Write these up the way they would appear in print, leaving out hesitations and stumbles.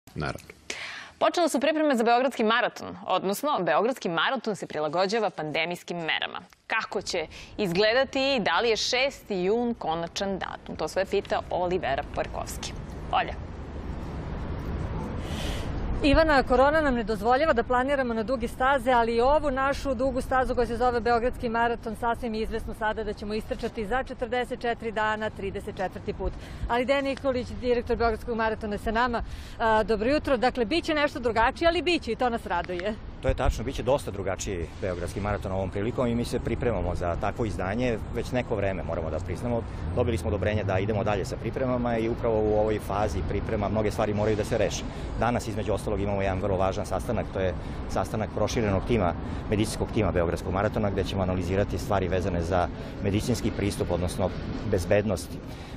naravno. Počele su pripreme za Beogradski maraton, odnosno Beogradski maraton se prilagođava pandemijskim merama. Kako će izgledati i da li je 6. jun konačan datum? To sve pita Olivera Parkovski. Olja. Ivana, korona nam ne dozvoljava da planiramo na duge staze, ali i ovu našu dugu stazu koja se zove Beogradski maraton sasvim je izvesno sada da ćemo istrčati za 44 dana, 34. put. Ali Dejan Nikolić, direktor Beogradskog maratona, je sa nama. Dobro jutro. Dakle, bit će nešto drugačije, ali biće i to nas raduje. To je tačno, bit će dosta drugačiji Beogradski maraton ovom prilikom i mi se pripremamo za takvo izdanje već neko vreme, moramo da priznamo. Dobili smo odobrenje da idemo dalje sa pripremama i upravo u ovoj fazi priprema mnoge stvari moraju da se reše. Danas, između ostalog, imamo jedan vrlo važan sastanak, to je sastanak proširenog tima, medicinskog tima Beogradskog maratona, gde ćemo analizirati stvari vezane za medicinski pristup, odnosno bezbednost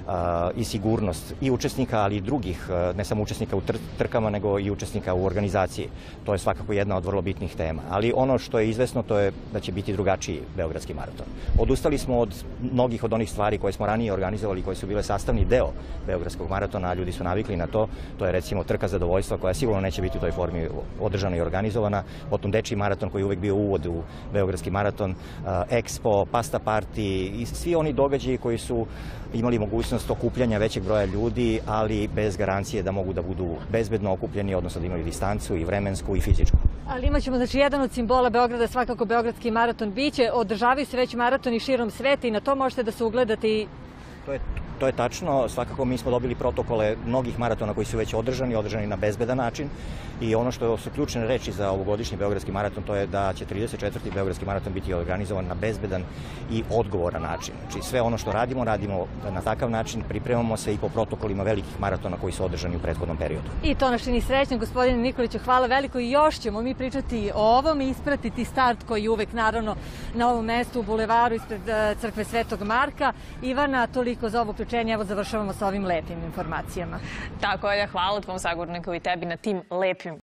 i sigurnost i učesnika, ali i drugih, ne samo učesnika u trkama, nego i učesnika u organizaciji. To je svakako jedna od vrlo bitnih tema. Ali ono što je izvesno, to je da će biti drugačiji Beogradski maraton. Odustali smo od mnogih od onih stvari koje smo ranije organizovali, koje su bile sastavni deo Beogradskog maratona, a ljudi su navikli na to. To je recimo trka zadovoljstva, koja sigurno neće biti u toj formi održana i organizovana. Potom dečiji maraton koji je uvek bio uvod u Beogradski maraton, Expo, Pasta Party i svi oni događaji koji su imali mogućnost okupljanja većeg broja ljudi, ali bez garancije da mogu da budu bezbedno okupljeni, odnosno da imaju distancu i vremensku i fizičku. Ali imat ćemo, znači, jedan od simbola Beograda, svakako Beogradski maraton biće. Održavaju se već maratoni širom sveta i na to možete da se ugledate i... To je tačno. Svakako mi smo dobili protokole mnogih maratona koji su već održani na bezbedan način i ono što su ključne reči za ovogodišnji Beogradski maraton, to je da će 34. Beogradski maraton biti organizovan na bezbedan i odgovoran način. Znači sve ono što radimo na takav način, pripremamo se i po protokolima velikih maratona koji su održani u prethodnom periodu. I to nas čini srećnim, gospodine Nikoliću, hvala veliko i još ćemo mi pričati o ovom i ispratiti start koji je uvek naravno na ovom mestu u bulevaru ispred crkve Svetog Marka. Ivana, toliko za ovo uključenje. Evo završavamo sa ovim lepim informacijama. Tako, Olja, hvala tvom sagorniku i tebi na tim lepim